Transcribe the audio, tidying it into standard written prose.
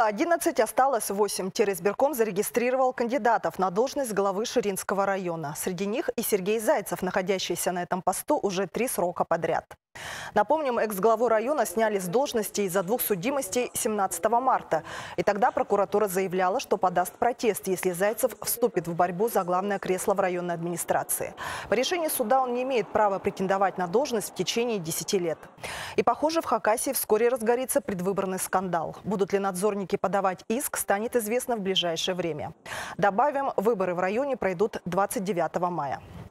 Было 11, осталось 8. Терезбирком зарегистрировал кандидатов на должность главы Ширинского района. Среди них и Сергей Зайцев, находящийся на этом посту уже 3 срока подряд. Напомним, экс-главу района сняли с должности из-за 2 судимостей 17 марта. И тогда прокуратура заявляла, что подаст протест, если Зайцев вступит в борьбу за главное кресло в районной администрации. По решению суда он не имеет права претендовать на должность в течение 10 лет. И, похоже, в Хакасии вскоре разгорится предвыборный скандал. Будут ли надзорники подавать иск, станет известно в ближайшее время. Добавим, выборы в районе пройдут 29 мая.